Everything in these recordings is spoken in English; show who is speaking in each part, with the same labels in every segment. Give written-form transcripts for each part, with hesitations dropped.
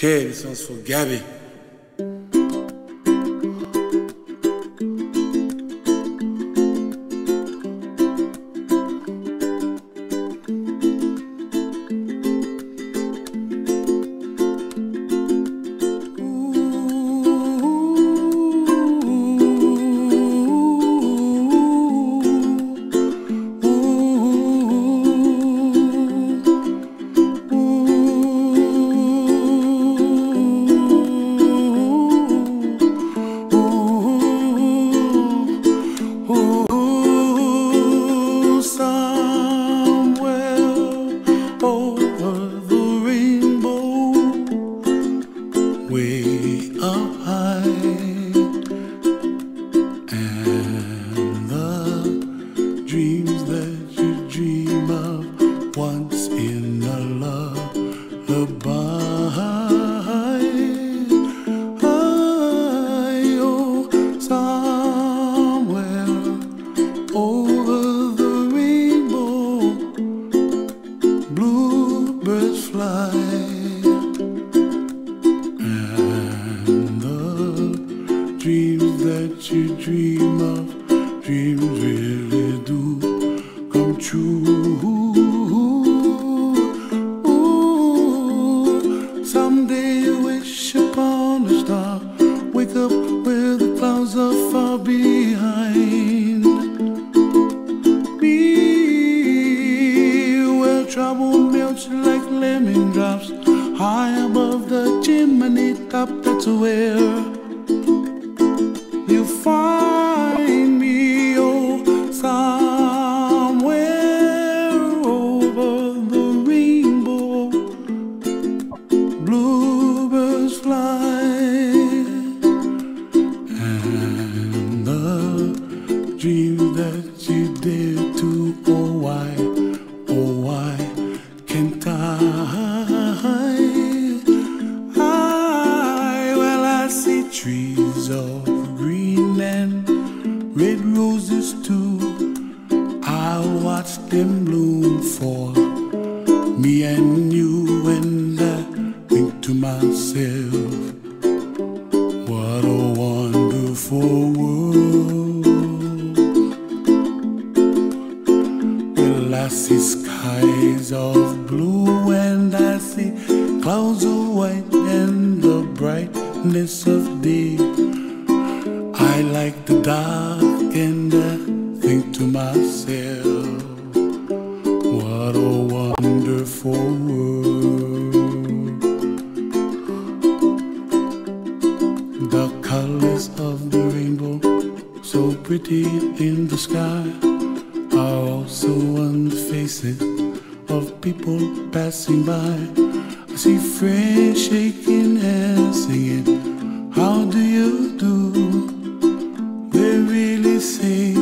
Speaker 1: Okay, this one's for Gabby.
Speaker 2: Way up high, and the dreams that you dream of once in a lullaby. Oh, somewhere over the rainbow, bluebirds fly. Dreams that you dream of, dreams really do come true. Ooh, someday you wish upon a star, wake up where the clouds are far behind me, where trouble melts like lemon drops, high above the chimney top. That's where you find me, oh, somewhere over the rainbow, bluebirds fly, and the dreams that you dare to, oh why can't well, I see trees of green and red roses too. I watch them bloom for me and you, and I think to myself, what a wonderful world. Well, I see skies of blue and I see clouds of white and the brightness of day. I like the dark and I think to myself, what a wonderful world. The colors of the rainbow, so pretty in the sky, are also on the faces of people passing by. I see friends shaking hands singing, how do you do? They really say,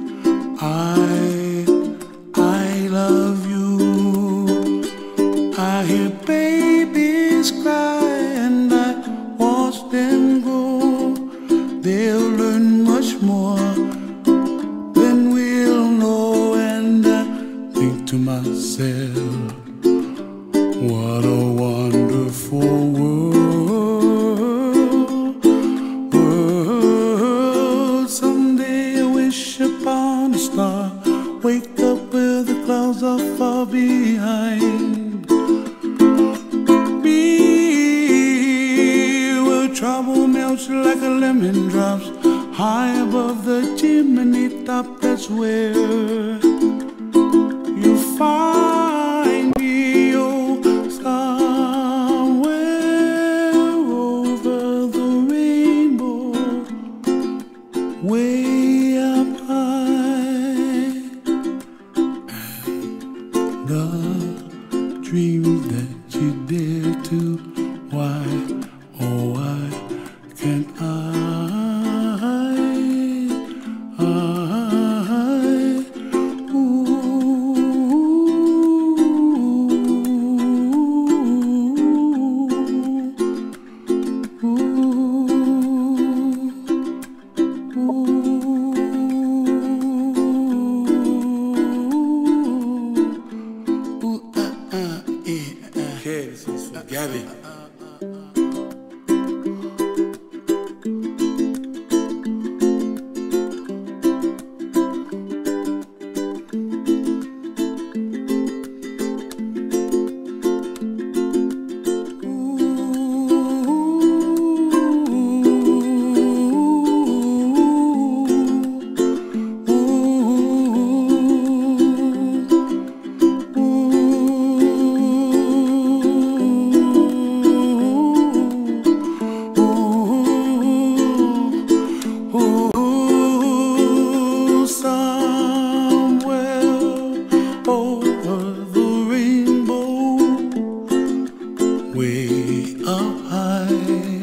Speaker 2: I love you. I hear babies cry and I watch them grow. They'll learn much more than we'll know, and I think to myself, what a wonderful world. Someday I wish upon a star, wake up where the clouds are far behind me, where trouble melts like a lemon drops, high above the chimney top. That's where you find me, oh, somewhere over the rainbow, way up high, and the dreams that you dare to, why, oh why can't
Speaker 1: Okay, this one's for Gabby.
Speaker 2: way up high.